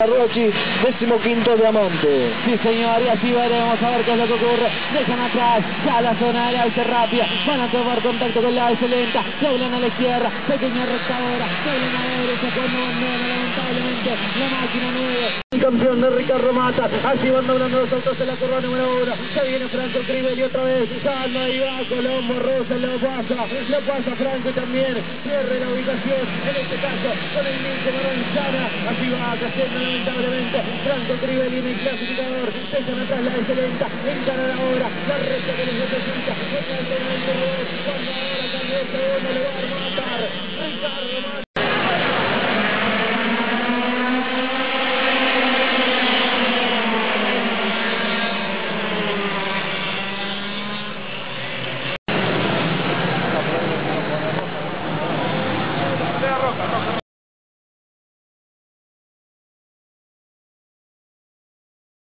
Rochi, 15º diamante. Sí, señor, y así veremos a ver qué es lo que ocurre. Dejan atrás, ya la zona de la alce rápida. Van a tomar contacto con la alce lenta. Doblan a la izquierda, pequeña rectadora. Doblan a la derecha cuando abandona lamentablemente la máquina 9. El campeón de Ricardo Mata. Así van doblando los autos en la curva número 1. Se viene Franco Crivelli otra vez. Salva ahí va Colombo Rosa, lo pasa Franco también. Pierde la ubicación, en este caso con el Nico Maranzana. Así va cayendo lamentablemente Franco Crivelli en el clasificador. Dejan atrás la excelente, encaran ahora la recta que les necesita. Cuando ahora cambió el segundo lugar, Ricardo Mata.